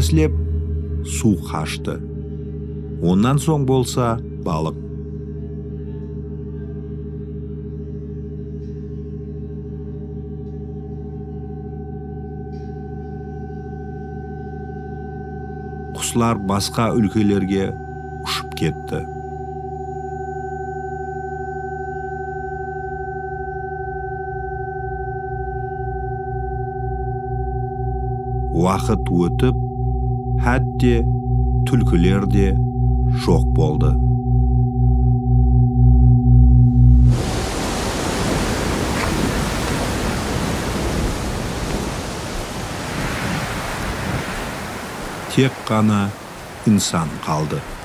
мәслеп су қашты. Онан соң болса балық. Құслар басқа өлкелерге ұшып кетті. Уақыт өтіп, хәтте түлкілер де жоқ болды. Тек қана инсан қалды.